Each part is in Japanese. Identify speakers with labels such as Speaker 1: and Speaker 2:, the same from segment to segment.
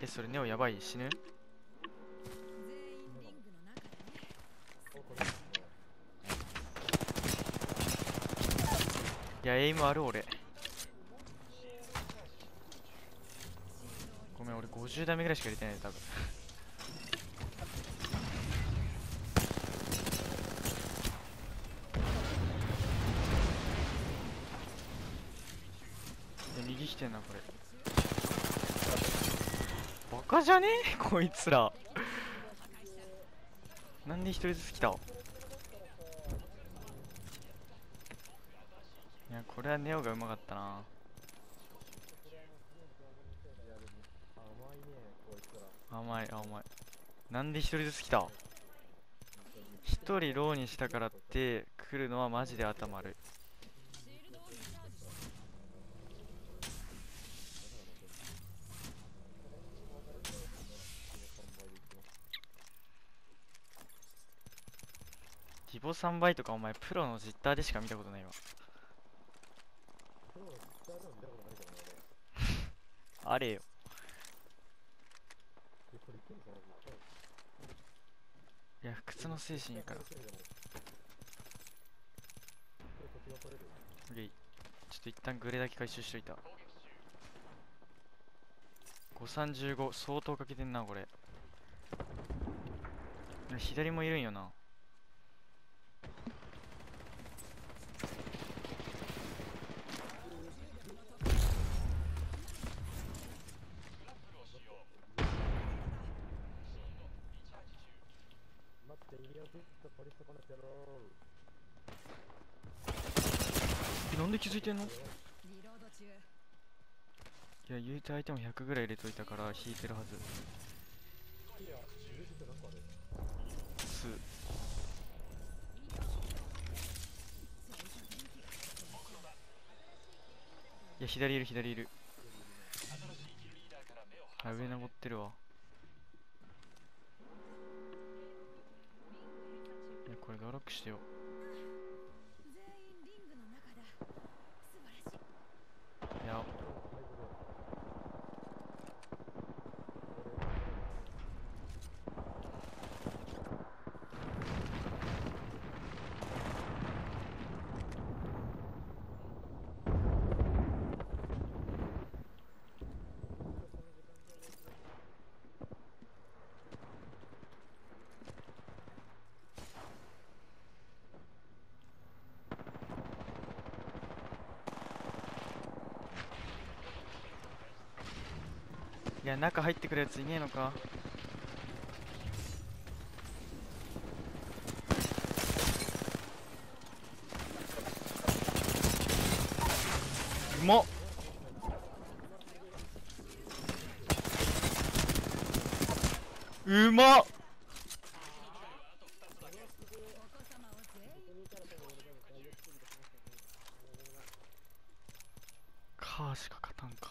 Speaker 1: それネオやばい、死ぬ。いやエイムある俺。ごめん俺50ダメぐらいしか入れてない多分。右来てんなこれ。バカじゃねえこいつら。なんで一人ずつ来た。いやこれはネオがうまかったな。甘い甘い。なんで一人ずつ来た。一人ローにしたからって来るのはマジで頭悪い。リボ3倍とかお前プロのジッターでしか見たことないわ。あれよ。いや不屈の精神やから。ちょっと一旦グレだけ回収しといた。535相当かけてんなこれ。左もいるんよな。なんで気づいてんの。いや言うて相手も100ぐらい入れといたから引いてるはず。いや左いる左いる。あ上登ってるわ。いやこれドロップしてよ。いやいや中入ってくるやついねえのか。うまっ。うまっ。カーしか勝たんか。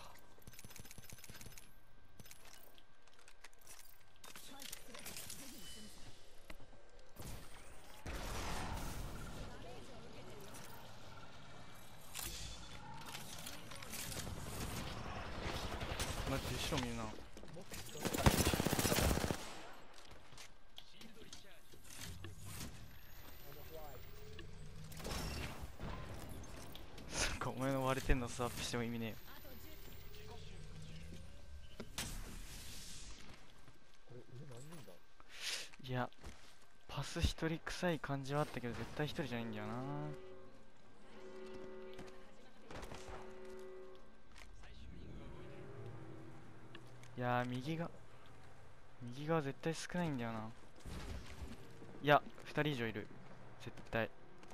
Speaker 1: 待って後ろ見るな。そっかお前の割れてんのスワップしても意味ねえよ。いやパス一人臭い感じはあったけど絶対一人じゃないんだよな。いや右側絶対少ないんだよな。いや2人以上いる絶対。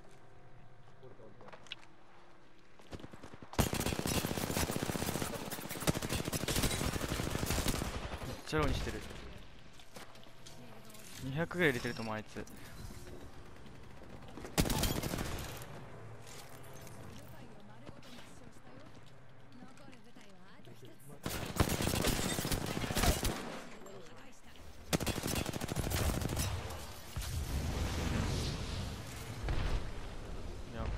Speaker 1: めっちゃローにしてる。200ぐらい入れてると思うあいつ。いや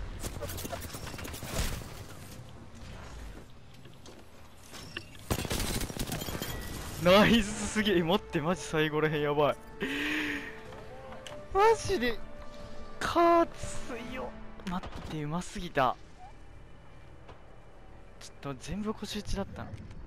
Speaker 1: ナイスすげえ。待って、マジ最後らへんやばい。マジでカー強。待って、うますぎた。ちょっと全部腰打ちだったな。